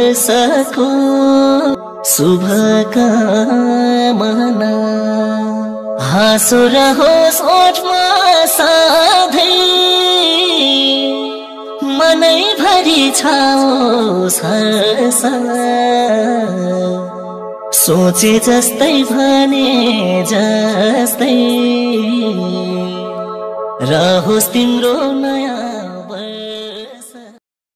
वर्षको शुभकामना। हाँसो रहोस् ओठमा सधैँ, मनैभरि छाओस् हर्ष। सोचे जस्तै भने जस्तै रहोस् तिम्रो नयाँ